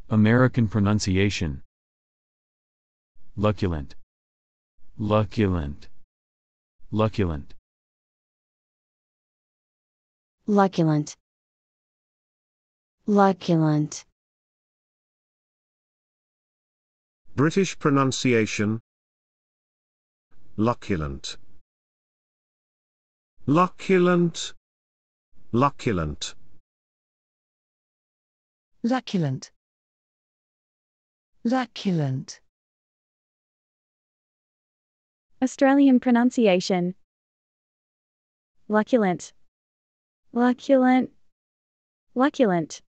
American pronunciation. Luculent. Luculent. Luculent. Luculent. Luculent. British pronunciation. Luculent. Luculent. Luculent. Luculent. Luculent. Australian pronunciation. Luculent. Luculent. Luculent.